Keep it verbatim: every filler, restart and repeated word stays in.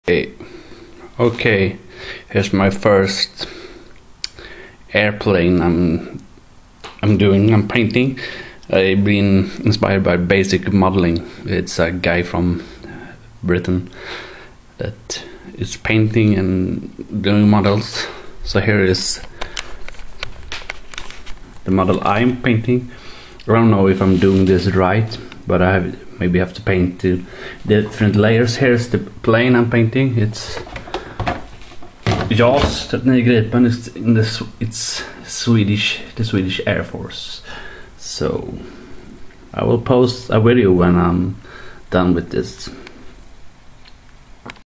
Okay, okay, here's my first airplane I'm I'm doing. I'm painting. I've been inspired by basic modeling. It's a guy from Britain that is painting and doing models. So here is the model I'm painting. I don't know if I'm doing this right, but I have, maybe have to paint two different layers. Here's the plane I'm painting. It's Jas, the Gripen. It's in the it's Swedish, the Swedish Air Force. So I will post a video when I'm done with this.